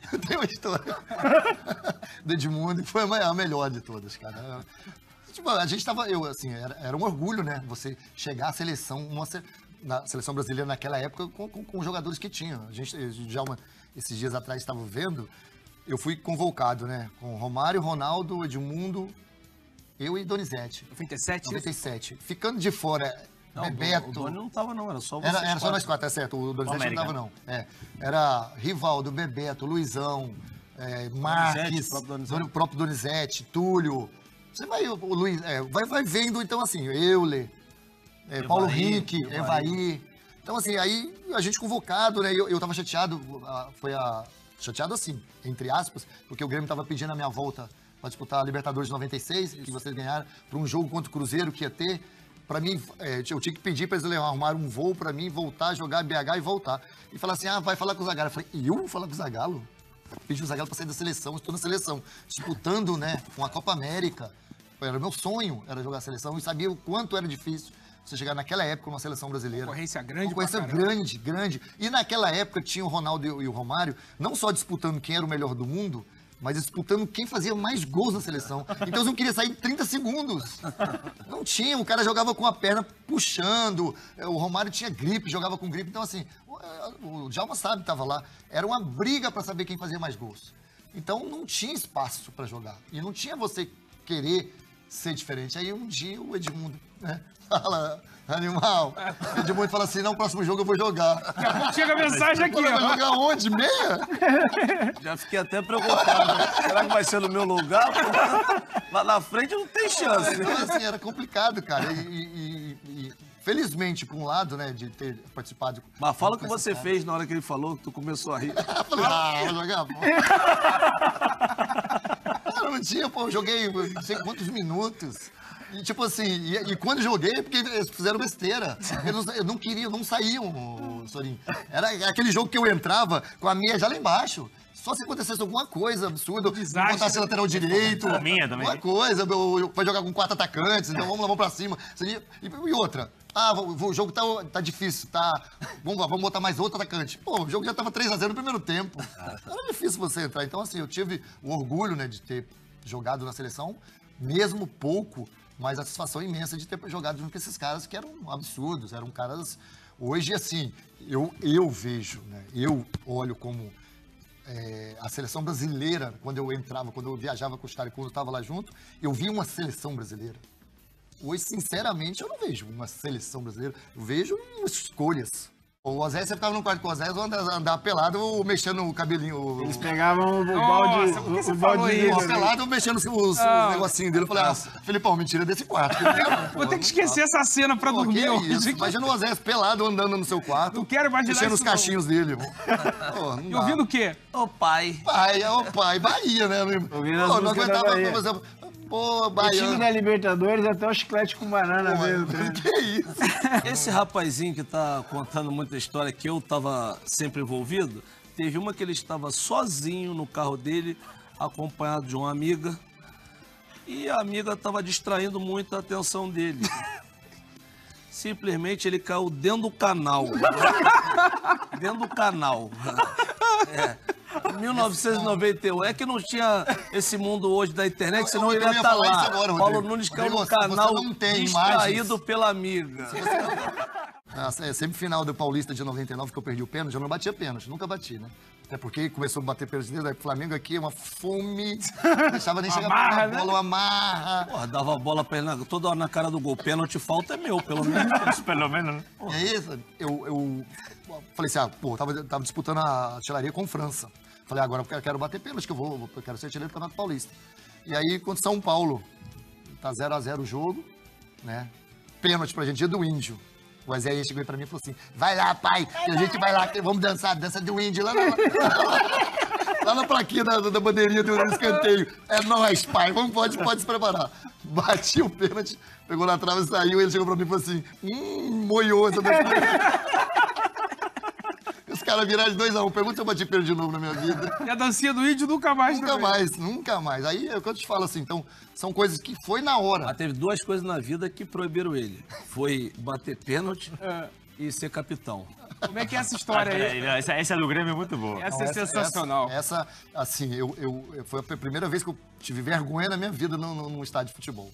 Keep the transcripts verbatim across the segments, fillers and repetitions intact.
Tem uma história do Edmundo, que foi a melhor de todas, cara. Tipo, a gente tava, eu, assim, era, era um orgulho, né? Você chegar à seleção, uma, na seleção brasileira naquela época, com, com, com os jogadores que tinham. A gente, já uma, esses dias atrás, estava vendo, eu fui convocado, né? Com Romário, Ronaldo, Edmundo, eu e Donizete. noventa e sete? noventa e sete. Ficando de fora, não, Bebeto. O Doni não tava, não, era só você. Era, era só nós quatro, é certo. O Donizete não tava, não. É, era Rivaldo, Bebeto, Luizão, é, Marques, Donizete, próprio Donizete. o próprio Donizete, Túlio. Você vai, o Luiz, é, vai, vai vendo, então, assim, Euler, é, Paulo Henrique, Evaí. Então, assim, aí a gente convocado, né? Eu, eu tava chateado, foi a. Chateado assim, entre aspas, porque o Grêmio tava pedindo a minha volta para disputar a Libertadores de noventa e seis, que vocês ganharam, para um jogo contra o Cruzeiro que ia ter. Para mim, é, eu tinha que pedir para eles arrumar um voo para mim, voltar, jogar B H e voltar. E falar assim, ah, vai falar com o Zagallo. Eu falei, eu vou falar com o Zagallo? Pedi o Zagallo para sair da seleção, estou na seleção, disputando, né, com a Copa América. Era o meu sonho, era jogar a seleção, e sabia o quanto era difícil você chegar naquela época numa seleção brasileira. Concorrência grande. Concorrência grande, grande. E naquela época tinha o Ronaldo e o Romário, não só disputando quem era o melhor do mundo, mas disputando quem fazia mais gols na seleção. Então eles não queriam sair em trinta segundos. Não tinha, o cara jogava com a perna puxando, o Romário tinha gripe, jogava com gripe. Então, assim, o Djalma sabe, estava lá. Era uma briga para saber quem fazia mais gols. Então não tinha espaço para jogar. E não tinha você querer ser diferente. Aí um dia o Edmundo, né, fala, animal, o Edmundo fala assim, não, próximo jogo eu vou jogar. Daqui a pouco chega a mensagem aqui, Vai ó. jogar onde? Meia? Já fiquei até preocupado. Né? Será que vai ser no meu lugar? Lá na frente não tem chance. Então, assim, era complicado, cara. E, e, e felizmente, por um lado, né, de ter participado... Mas fala o que você cara. fez na hora que ele falou, que tu começou a rir. Eu falei, ah, vou jogar, pô. Cara, não tinha, pô, eu joguei não sei quantos minutos. E, tipo assim, e, e quando joguei, é porque eles fizeram besteira. Eles não, não queriam, não saíam, Sorinho. Era aquele jogo que eu entrava com a meia já lá embaixo. Só se acontecesse alguma coisa absurda, Desastre. botasse lateral direito, minha também. alguma coisa, vai jogar com quatro atacantes, então vamos lá, vamos pra cima. E, e outra, ah, o jogo tá, tá difícil, tá, vamos, vamos botar mais outro atacante. Pô, o jogo já tava três a zero no primeiro tempo. Era difícil você entrar. Então, assim, eu tive o orgulho, né, de ter jogado na seleção, mesmo pouco, mas a satisfação imensa de ter jogado junto com esses caras que eram absurdos, eram caras... Hoje, assim, eu, eu vejo, né, eu olho como... É, a seleção brasileira, quando eu entrava, quando eu viajava com os caras, quando eu estava lá junto, eu vi uma seleção brasileira. Hoje, sinceramente, eu não vejo uma seleção brasileira, eu vejo escolhas. O Ozé, você ficava no quarto com o Ozé, andava, andava pelado ou mexendo o cabelinho. Eles pegavam o balde. Nossa, por que você o falou balde isso? Pelado ou mexendo os, os Ah. negocinhos dele. Eu falei, ah, Felipão, mentira desse quarto. Vou ter que esquecer essa cena pra Pô, dormir que hoje. isso? Imagina o Ozé pelado andando no seu quarto. Não quero imaginar mexendo os isso, não. cachinhos dele. Pô, não E dá. ouvindo o quê? Ô, pai. Pai, é o pai, Bahia, né? Ouvindo as Pô, não músicas da aguentava, Bahia. por exemplo, pô, O time baiano. da Libertadores até o chiclete com banana Pô, mesmo. né? que isso? Esse rapazinho que tá contando muita história que eu tava sempre envolvido, teve uma que ele estava sozinho no carro dele, acompanhado de uma amiga, e a amiga estava distraindo muito a atenção dele. Simplesmente ele caiu dentro do canal. Dentro do canal. É. mil novecentos e noventa e um. É que não tinha esse mundo hoje da internet, senão ele ia estar lá. Agora, Paulo Nunes caiu no Rodrigo, canal você não tem distraído imagens. pela amiga. Ah, é semifinal do Paulista de noventa e nove que eu perdi o pênalti, eu não batia pênalti, nunca bati, né? Até porque começou a bater pênalti dentro, aí o Flamengo aqui é uma fome, não deixava nem chegar Amarra, pra bola, uma amarra. Porra, dava a bola pra ele na- toda hora na cara do gol. Pênalti falta é meu, pelo menos. Pelo menos, né? E aí, eu, eu falei assim, ah, pô, tava, tava disputando a artilharia com França. Falei, agora eu quero, quero bater pênalti, que eu vou, eu quero ser artilheiro do Campeonato Paulista. E aí, contra São Paulo, tá zero a zero o jogo, né? Pênalti pra gente, dia do Índio. O Zé chegou aí pra mim e falou assim, vai lá, pai, que a gente vai lá, que vamos dançar, dança do Índio, lá na, lá na plaquinha da, da bandeirinha do escanteio. É nóis, pai, vamos, pode, pode se preparar. Bati o pênalti, pegou na trave e saiu, ele chegou pra mim e falou assim, hum, moiou essa Os caras viraram de dois a um. Pergunta se eu bati pênalti de novo na minha vida. E a dancinha do índio nunca mais. Nunca também. mais, nunca mais. Aí é o que eu te falo assim, então, são coisas que foi na hora. Mas teve duas coisas na vida que proibiram ele. Foi bater pênalti É. e ser capitão. Como é que é essa história aí? Não, essa, essa do Grêmio é muito boa. Essa é sensacional. Essa, essa, assim, eu, eu, foi a primeira vez que eu tive vergonha na minha vida num, num estádio de futebol.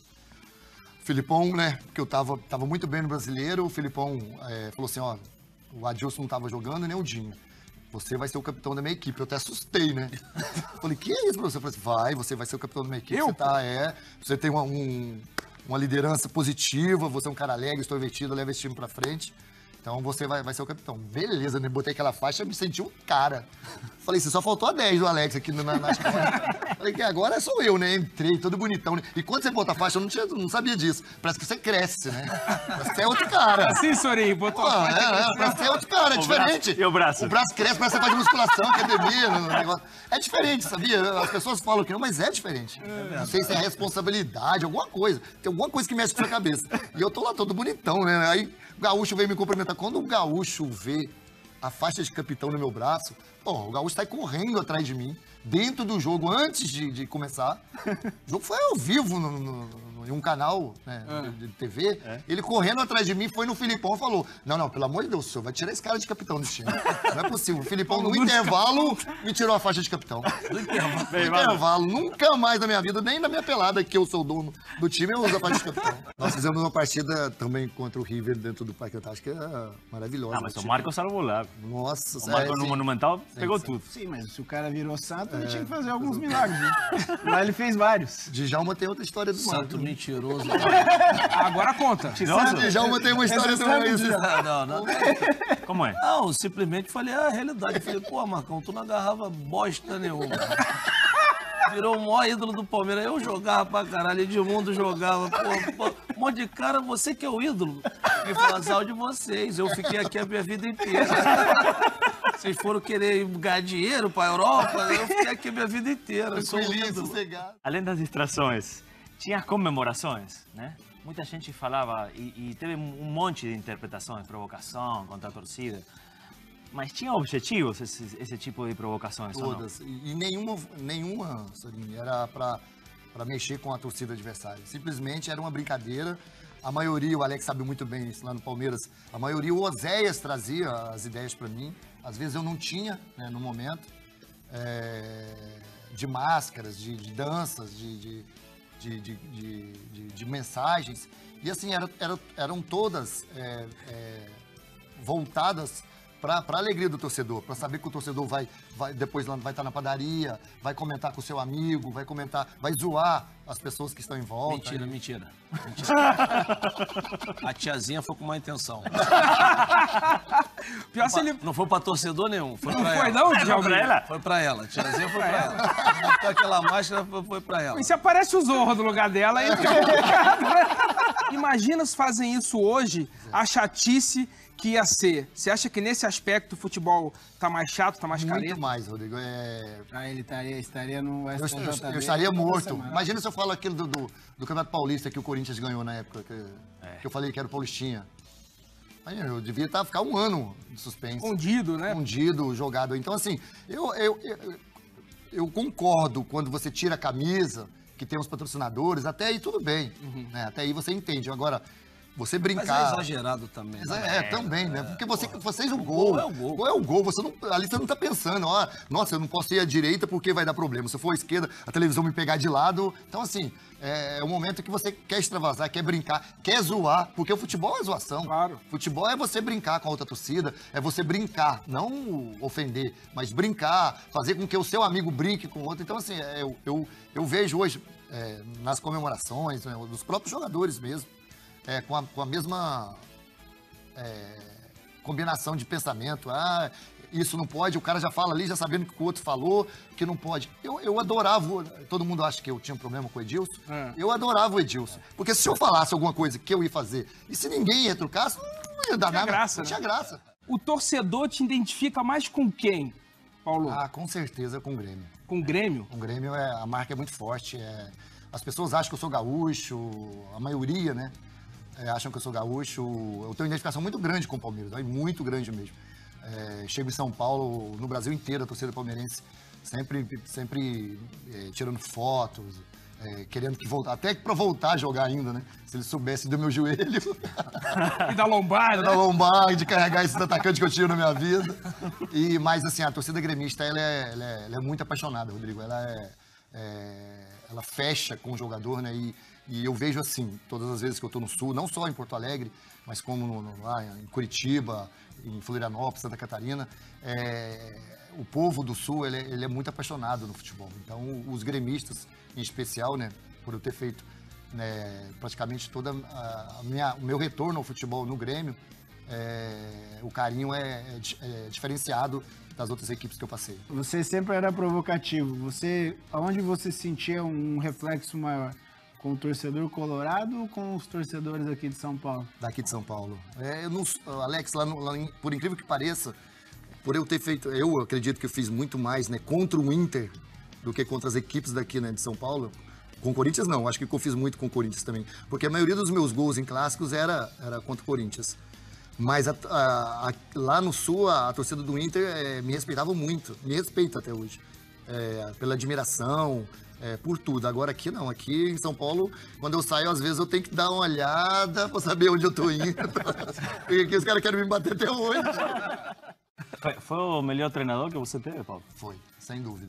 O Filipão, né, porque eu tava, tava muito bem no Brasileiro, o Filipão é, falou assim, ó, o Adilson não tava jogando, nem o Dinho. Você vai ser o capitão da minha equipe. Eu até assustei, né? Falei, que é isso, professor? Eu falei assim, vai, você vai ser o capitão da minha equipe. Eu? Você tá, é, você tem uma, um, uma liderança positiva, você é um cara alegre, extrovertido, leva esse time pra frente. Então você vai, vai ser o capitão. Beleza, né? Botei aquela faixa e me senti um cara. Falei assim, só faltou a dez do Alex aqui na, nas costas. Falei que agora sou eu, né? Entrei todo bonitão, né? E quando você bota a faixa, eu não, tinha, não sabia disso. Parece que você cresce, né? Parece que você é outro cara. Assim, Sorinho, botou Pô, a faixa. é, é, parece que você é outro cara, é O diferente. braço. E o braço? O braço cresce, parece que você faz musculação, academia, no negócio. É diferente, sabia? As pessoas falam que não, mas é diferente. Não sei se é responsabilidade, alguma coisa. Tem alguma coisa que mexe com a sua cabeça. E eu tô lá todo bonitão, né? Aí o Gaúcho veio me cumprimentar. Quando o Gaúcho vê a faixa de capitão no meu braço, pô, o Gaúcho tá aí correndo atrás de mim, dentro do jogo, antes de, de começar. O jogo foi ao vivo no, no, no, em um canal, né, de, de T V. É. Ele correndo atrás de mim, foi no Filipão e falou, não, não, pelo amor de Deus, o senhor vai tirar esse cara de capitão do time. Não é possível. O Filipão, no intervalo, me tirou a faixa de capitão. No intervalo. No intervalo. Nunca mais na minha vida, nem na minha pelada, que eu sou o dono do time, eu uso a faixa de capitão. Nós fizemos uma partida também contra o River dentro do Parque Antártico, que é maravilhosa. Ah, mas o Tipo, Marco salvou lá. Nossa, O Marco é, no sim. Monumental pegou sim. tudo. Sim, mas se o cara virou santo, É. ele tinha que fazer alguns milagres, né? Lá ele fez vários. Djalma tem outra história do Marco. Santo mentiroso. Agora conta. Nossa, Djalma tem uma história Essa também. sabe isso. Não, não, não. como é? Não, simplesmente falei a realidade. Falei, pô, Marcão, tu não agarrava bosta nenhuma. Virou o maior ídolo do Palmeiras. Eu jogava pra caralho, Edmundo jogava. Pô, pô, um monte de cara, você que é o ídolo. E foi azar de vocês. Eu fiquei aqui a minha vida inteira. Vocês foram querer ganhar dinheiro pra Europa, eu fiquei aqui a minha vida inteira. Eu sou o Tranquilinho, ídolo. sossegado. Além das distrações, tinha comemorações, né? Muita gente falava e, e teve um monte de interpretações, provocação contra a torcida. Mas tinha objetivos esse, esse tipo de provocações? ou não? Todas. E, e nenhuma, nenhuma, Sorinho, era pra, pra mexer com a torcida adversária. Simplesmente era uma brincadeira. A maioria, o Alex sabe muito bem isso lá no Palmeiras, a maioria, o Oséias trazia as ideias pra mim. Às vezes eu não tinha, né, no momento, é, de máscaras, de, de danças, de, de, de, de, de, de- de mensagens. E assim, era, era- eram todas é, é, voltadas para a alegria do torcedor, para saber que o torcedor vai, vai depois lá vai estar na padaria, vai comentar com o seu amigo, vai comentar, vai zoar as pessoas que estão em volta. Mentira, E- mentira. Mentira. A tiazinha foi com má intenção. Pior se ele... Não foi pra torcedor nenhum, foi pra Não foi ela. não, Foi Djalma? pra ela? Foi pra ela, a tiazinha foi pra ela. Botou aquela máscara, foi, foi pra ela. E se aparece o Zorro no lugar dela, aí fica complicado, né? Imagina se fazem isso hoje, a chatice que ia ser. Você acha que nesse aspecto o futebol tá mais chato, tá mais Muito careta? mais, Rodrigo. É, Ah, ele estaria, estaria no Eu, S T J D. eu- eu estaria toda morto. semana. Imagina se eu falo aquilo do, do, do Campeonato Paulista que o Corinthians ganhou na época, que, que eu falei que era o Paulistinha. Imagina, eu devia estar, ficar um ano de suspense. Escondido, né? Escondido, jogado. Então, assim, eu, eu, eu, eu concordo quando você tira a camisa, que tem os patrocinadores, até aí tudo bem. Né? Até aí você entende. Agora, você Mas brincar... é exagerado também. Mas né? É, também, né? Porque você, você fez o gol gol. é o gol. Gol é o gol. Você não, ali você não tá pensando, ó, nossa, eu não posso ir à direita porque vai dar problema. Se eu for à esquerda, a televisão me pegar de lado. Então, assim, é, é um momento que você quer extravasar, quer brincar, quer zoar, porque o futebol é zoação. Claro. Futebol é você brincar com a outra torcida, é você brincar, não ofender, mas brincar, fazer com que o seu amigo brinque com o outro. Então, assim, é, eu, eu, eu vejo hoje, é, nas comemorações, né, dos próprios jogadores mesmo, é, com, a, com a mesma é, combinação de pensamento. Ah, isso não pode, o cara já fala ali, já sabendo que o outro falou, que não pode. Eu, eu adorava, todo mundo acha que eu tinha um problema com o Edilson, É. eu adorava o Edilson. Porque se eu falasse alguma coisa que eu ia fazer, e se ninguém ia trucar, não ia dar Tinha nada. graça, não né? tinha graça. O torcedor te identifica mais com quem, Paulo? Ah, com certeza com o Grêmio. Com o Grêmio? O Grêmio, é, a marca é muito forte. É, as pessoas acham que eu sou gaúcho, a maioria, né? é, acham que eu sou gaúcho. Eu tenho uma identificação muito grande com o Palmeiras, né, muito grande mesmo. É, chego em São Paulo, no Brasil inteiro, a torcida palmeirense sempre, sempre é, tirando fotos, é, querendo que voltar, até pra voltar a jogar ainda, né? Se ele soubesse do meu joelho. E da lombar, Da né? lombar, de carregar esses atacantes que eu tinha na minha vida. E, mas, assim, a torcida gremista, ela é, ela é, ela é muito apaixonada, Rodrigo. Ela é, é, ela fecha com o jogador, né? E, e eu vejo, assim, todas as vezes que eu tô no Sul, não só em Porto Alegre, mas como no, no, lá em Curitiba, em Florianópolis, Santa Catarina, é, o povo do Sul, ele, ele é muito apaixonado no futebol. Então, os gremistas, em especial, né? Por eu ter feito né, praticamente toda a minha, o meu retorno ao futebol no Grêmio, é, o carinho é, é, é diferenciado das outras equipes que eu passei. Você sempre era provocativo. Você, aonde você sentia um reflexo maior? Com o torcedor colorado ou com os torcedores aqui de São Paulo? Daqui de São Paulo. É, eu não, Alex, lá, no, lá em, por incrível que pareça, por eu ter feito, eu acredito que eu fiz muito mais né, contra o Inter do que contra as equipes daqui né, de São Paulo. Com o Corinthians, não. Acho que eu fiz muito com o Corinthians também. Porque a maioria dos meus gols em clássicos era, era contra o Corinthians. Mas a, a, a, lá no Sul, a, a torcida do Inter é, me respeitava muito. Me respeita até hoje. É, pela admiração, é, por tudo. Agora aqui não. Aqui em São Paulo, quando eu saio, às vezes eu tenho que dar uma olhada pra saber onde eu tô indo. Porque aqui os caras querem me bater até hoje. Foi, foi o melhor treinador que você teve, Paulo? Foi, sem dúvida.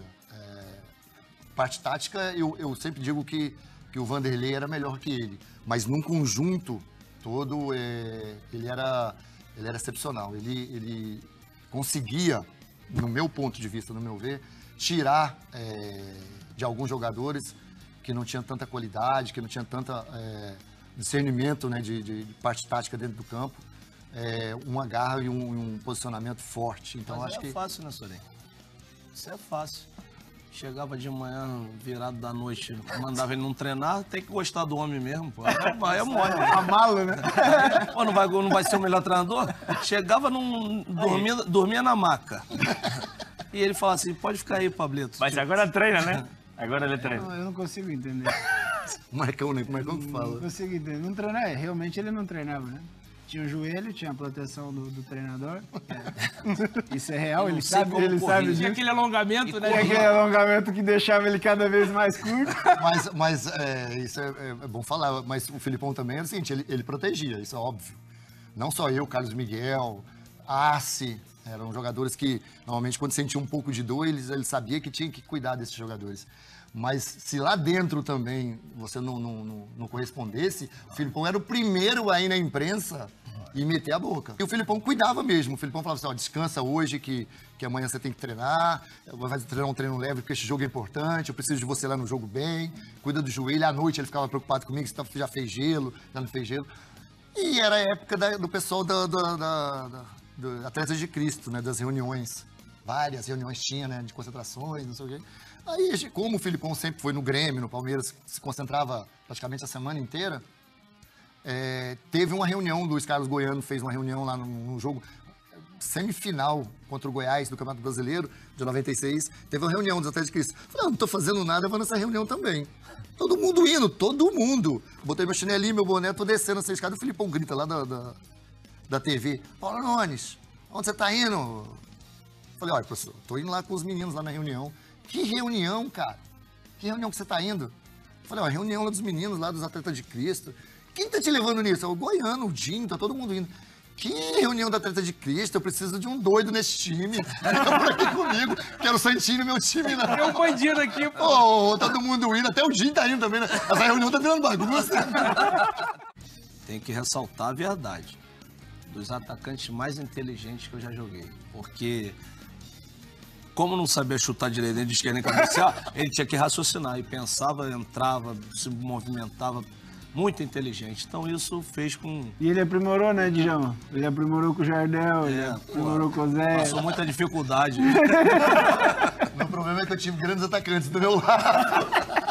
Parte tática, eu, eu sempre digo que, que o Vanderlei era melhor que ele. Mas num conjunto todo, é, ele, era, ele era excepcional. Ele, ele conseguia, no meu ponto de vista, no meu ver, tirar é, de alguns jogadores que não tinham tanta qualidade, que não tinham tanta é, discernimento né, de, de, de parte tática dentro do campo, é, uma garra e um, um posicionamento forte. Então, Mas acho é que... fácil, né, Sorin? Isso é fácil. Chegava de manhã, virado da noite, mandava ele não treinar, tem que gostar do homem mesmo, pô. Vai, é mole. Amá-lo, né? Pô, não vai, não vai ser o melhor treinador? Chegava, num, dormia, dormia na maca. E ele falava assim, pode ficar aí, Pablito. Mas agora treina, né? Agora ele treina. Eu, eu não consigo entender. O Marcão, né? O Marcão que Não fala. consigo entender. Não treinava, é, realmente ele não treinava, né? Tinha o joelho, tinha a proteção do, do treinador. É. Isso é real, Eu ele não sei sabe, como ele correr. sabe Tinha disso. aquele alongamento, né? Tinha aquele alongamento que deixava ele cada vez mais curto. Mas, mas é, isso é, é bom falar, mas o Filipão também era o seguinte, ele, ele protegia, isso é óbvio. Não só eu, Carlos Miguel, Arce, eram jogadores que, normalmente, quando sentiam um pouco de dor, eles, ele sabia que tinha que cuidar desses jogadores. Mas se lá dentro também você não, não, não, não correspondesse, o Filipão era o primeiro aí na imprensa e meter a boca. E o Filipão cuidava mesmo. O Filipão falava assim, ó, descansa hoje que, que amanhã você tem que treinar, vai treinar um treino leve porque esse jogo é importante, eu preciso de você lá no jogo bem, cuida do joelho. À noite ele ficava preocupado comigo, se já fez gelo, já não fez gelo. E era a época da, do pessoal da, da, da, da, do Atletas de Cristo, né, das reuniões. Várias reuniões tinha, né, de concentrações, não sei o quê. Aí, como o Filipão sempre foi no Grêmio, no Palmeiras, se concentrava praticamente a semana inteira, é, teve uma reunião, o Luiz Carlos Goiano fez uma reunião lá no, no jogo semifinal contra o Goiás do Campeonato Brasileiro, de noventa e seis, teve uma reunião dos Atletas de Cristo. Falei, ah, não tô fazendo nada, eu vou nessa reunião também. Todo mundo indo, todo mundo. Botei meu chinelinho, meu boné, tô descendo essa escada, o Filipão grita lá da, da, da T V, Paulo Nunes, onde você tá indo? Falei, olha, professor, tô indo lá com os meninos lá na reunião. Que reunião, cara? Que reunião que você tá indo? Falei, ó, reunião lá dos meninos, lá dos Atletas de Cristo. Quem tá te levando nisso? É o Goiano, o Dinho, tá todo mundo indo. Que reunião da Atleta de Cristo? Eu preciso de um doido nesse time. Fica por aqui comigo. Quero o Santini, meu time, não. Tem um bandido aqui, pô. Ô, todo mundo indo, até o Dinho tá indo também, né? Essa reunião tá virando bagunça. Tem que ressaltar a verdade. Dos atacantes mais inteligentes que eu já joguei. Porque, como não sabia chutar direito nem de esquerda nem cabecear, ele tinha que raciocinar. E pensava, entrava, se movimentava. Muito inteligente. Então isso fez com... E ele aprimorou, né, Djalma? Ele aprimorou com o Jardel, ele É, aprimorou pô, com o Zé. Passou muita dificuldade. Meu problema é que eu tive grandes atacantes do meu lado.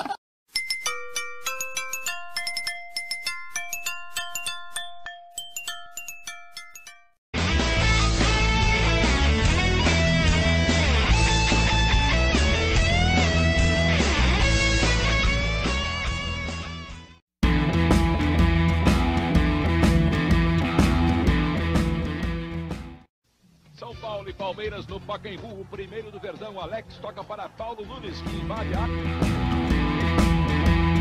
Palmeiras no Pacaembu, o primeiro do Verdão. Alex toca para Paulo Nunes, que invade a...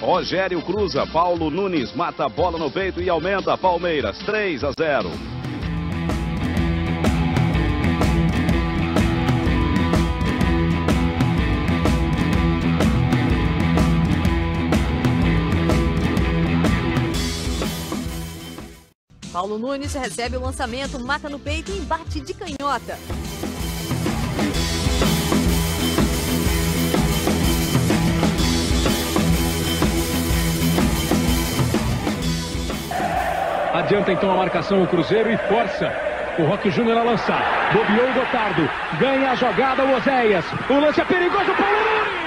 Rogério cruza, Paulo Nunes mata a bola no peito e aumenta. Palmeiras, três a zero. Paulo Nunes recebe o lançamento, mata no peito e bate de canhota. Adianta então a marcação o Cruzeiro e força o Roque Júnior a lançar. Bobeou o Gotardo. Ganha a jogada o Oséias. O lance é perigoso. Paulo Nunes!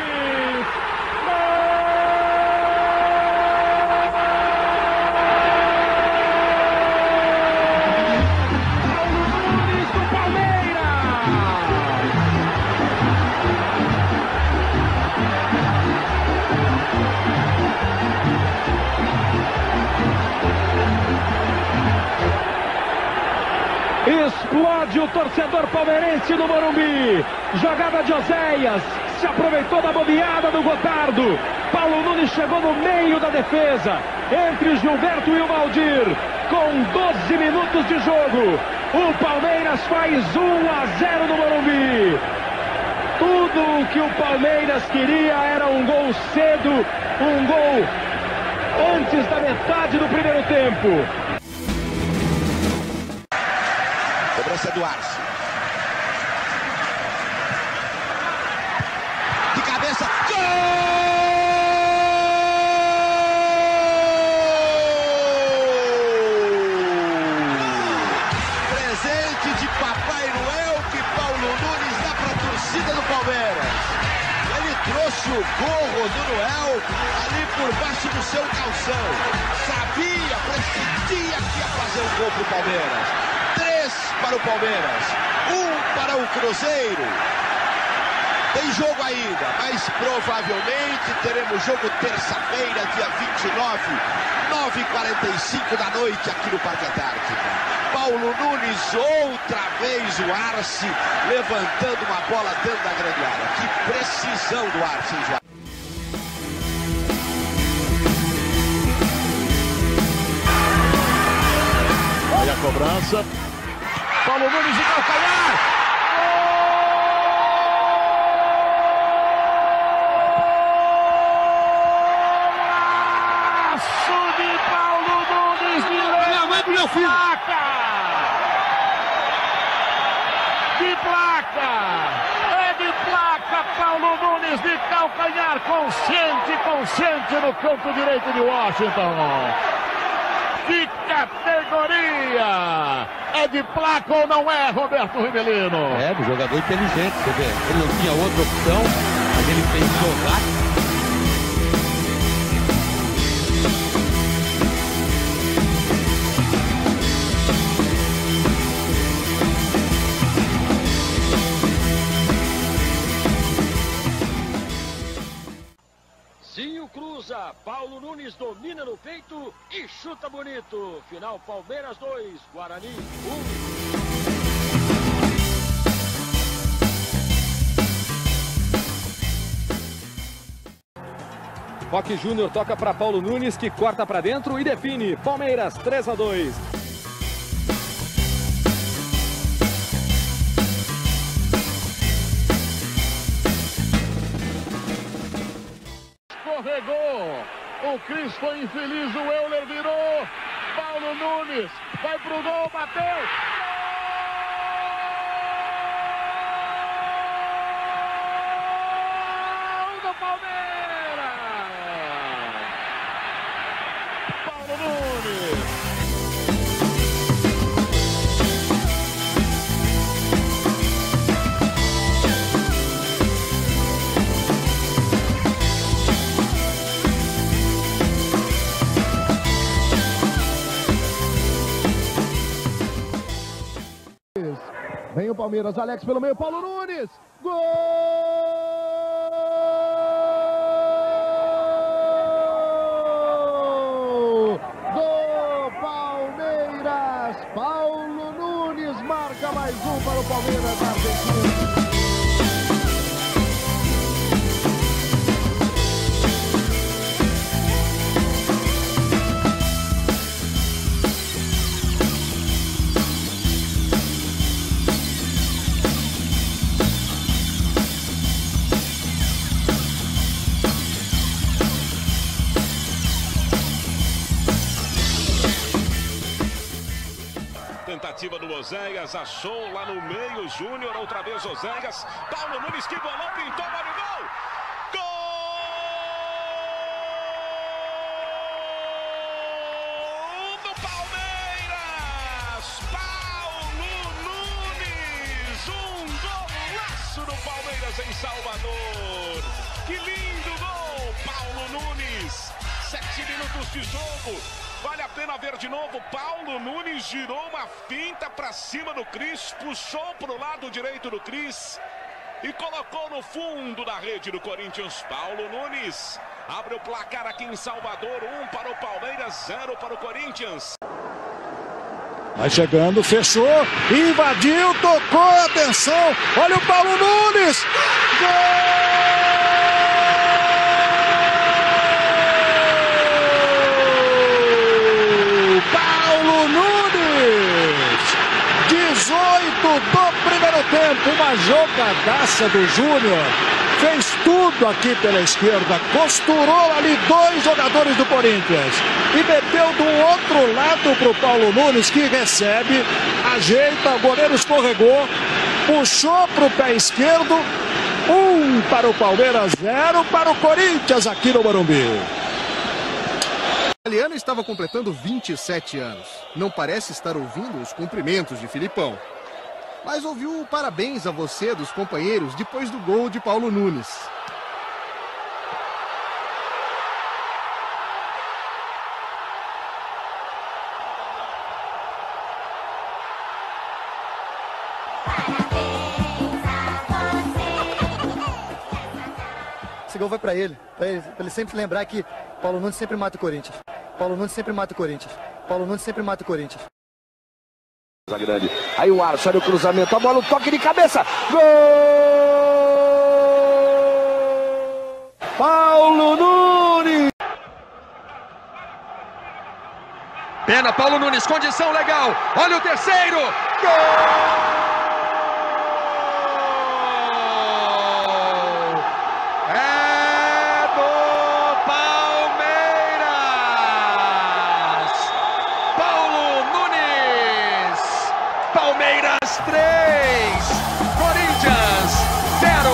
Explode o torcedor palmeirense no Morumbi. Jogada de Oséias. Se aproveitou da bobeada do Gotardo. Paulo Nunes chegou no meio da defesa. Entre Gilberto e o Valdir. Com doze minutos de jogo. O Palmeiras faz um a zero no Morumbi. Tudo o que o Palmeiras queria era um gol cedo. Um gol antes da metade do primeiro tempo. Cobrança do Arce. De cabeça. Gol! Presente de Papai Noel que Paulo Nunes dá para a torcida do Palmeiras. Ele trouxe o gorro do Noel ali por baixo do seu calção. Sabia, pressentia que ia fazer um gol pro Palmeiras. Para o Palmeiras, um para o Cruzeiro. Tem jogo ainda, mas provavelmente teremos jogo terça-feira, dia vinte e nove, nove e quarenta e cinco da noite aqui no Parque Antártica. Paulo Nunes, outra vez o Arce, levantando uma bola dentro da grande área. Que precisão do Arce, hein, João? Olha a cobrança. Paulo Nunes de calcanhar. Golaço de Paulo Nunes de placa. De placa. É de placa. Paulo Nunes de calcanhar. Consciente, consciente no canto direito de Washington. Que categoria! É de placa ou não é, Roberto Rivelino? É, do jogador inteligente, você vê. Ele não tinha outra opção, mas ele fez jogar. Zinho cruza, Paulo Nunes domina no peito e chuta bonito. Final Palmeiras dois, Guarani um. Roque Júnior toca para Paulo Nunes, que corta para dentro e define. Palmeiras três a dois. Escorregou. O Cris foi infeliz, o Euler virou. Paulo Nunes vai pro gol, bateu. Gol do Palmeiras. Paulo Nunes. Vem o Palmeiras, Alex pelo meio, Paulo Nunes, gol! Do Palmeiras, Paulo Nunes marca mais um para o Palmeiras da Argentina. tentativa do Oséias, achou lá no meio o Júnior, outra vez Oséias. Paulo Nunes que bolou, pintou, olha o gol! Gol do Palmeiras! Paulo Nunes! Um golaço do Palmeiras em Salvador! Que lindo gol! Paulo Nunes! Sete minutos de jogo. Vale a pena ver de novo. Paulo Nunes girou uma finta para cima do Cris, puxou para o lado direito do Cris e colocou no fundo da rede do Corinthians. Paulo Nunes abre o placar aqui em Salvador. Um para o Palmeiras, zero para o Corinthians. Vai chegando, fechou, invadiu, tocou, atenção. Olha o Paulo Nunes. Gol! Do primeiro tempo, uma jogadaça do Júnior, fez tudo aqui pela esquerda, costurou ali dois jogadores do Corinthians e meteu do outro lado para o Paulo Nunes, que recebe, ajeita, o goleiro escorregou, puxou para o pé esquerdo, um para o Palmeiras, zero para o Corinthians aqui no Morumbi. O italiano estava completando vinte e sete anos. Não parece estar ouvindo os cumprimentos de Filipão, mas ouviu o parabéns a você dos companheiros depois do gol de Paulo Nunes. Esse gol vai para ele, para ele, pra ele sempre lembrar que Paulo Nunes sempre mata o Corinthians. Paulo Nunes sempre mata o Corinthians. Paulo Nunes sempre mata o Corinthians. Grande. Aí o Alisson, olha o cruzamento, a bola, o toque de cabeça. Gol! Paulo Nunes! Pena, Paulo Nunes, condição legal. Olha o terceiro. Gol! Palmeiras três, Corinthians zero.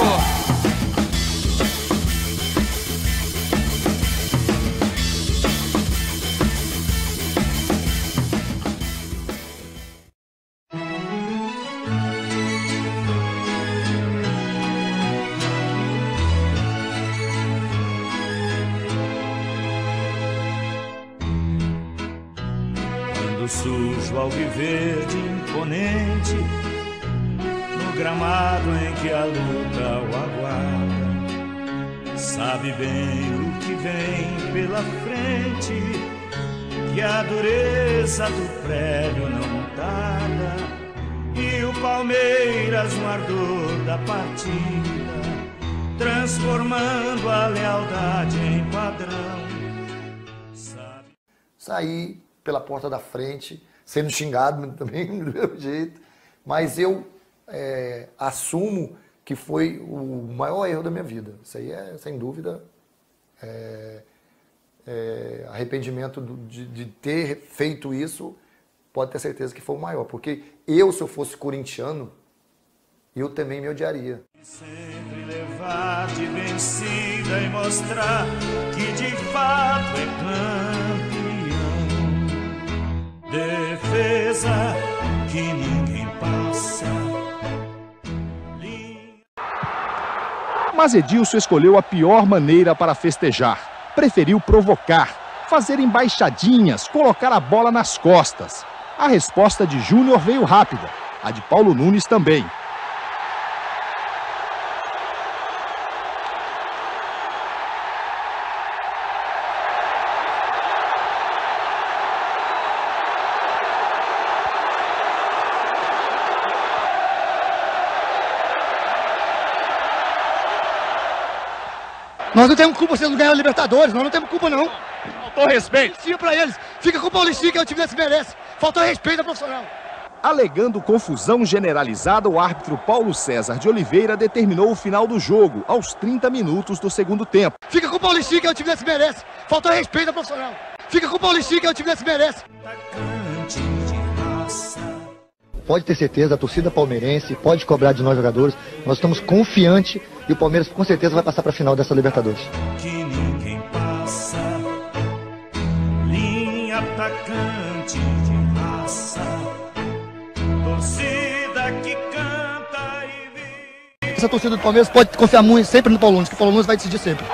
Quando sujo alviverde imponente, no gramado em que a luta o aguarda, sabe bem o que vem pela frente, que a dureza do prédio não tarda, e o Palmeiras no ardor da partida, transformando a lealdade em padrão. Sabe... Saí pela porta da frente, sendo xingado também do meu jeito, mas eu é, assumo que foi o maior erro da minha vida. Isso aí é, sem dúvida, é, é, arrependimento do, de, de ter feito isso, pode ter certeza que foi o maior, porque eu, se eu fosse corintiano, eu também me odiaria. Sempre levar de vencida e mostrar que de fato é campeão. Defesa que ninguém passa. Mas Edilson escolheu a pior maneira para festejar. Preferiu provocar, fazer embaixadinhas, colocar a bola nas costas. A resposta de Júnior veio rápida, a de Paulo Nunes também. Nós não temos culpa se eles não ganharam a Libertadores, nós não temos culpa não. Faltou respeito. Sim pra eles. Fica com o Paulistinho, que é o time que se merece. Faltou respeito ao profissional. Alegando confusão generalizada, o árbitro Paulo César de Oliveira determinou o final do jogo, aos trinta minutos do segundo tempo. Fica com o Paulistinho, que é o time que se merece. Faltou respeito ao profissional. Fica com o Paulistinho, que é o time que se merece. pode ter certeza, a torcida palmeirense pode cobrar de nós jogadores. Nós estamos confiantes e o Palmeiras com certeza vai passar para a final dessa Libertadores. Que ninguém passa, linha atacante de raça, torcida que canta e vive. Essa torcida do Palmeiras pode confiar muito sempre no Paulo Nunes, que o Paulo Nunes vai decidir sempre.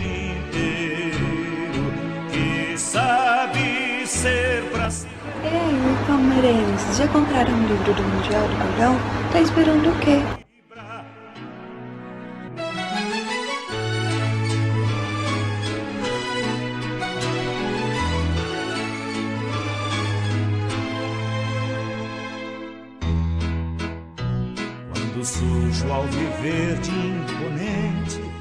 Que sabe ser pra sempre. E aí, palmeirenses, já compraram o livro do Mundial do Gordão? Tá esperando o quê? Quando surge o alviverde imponente,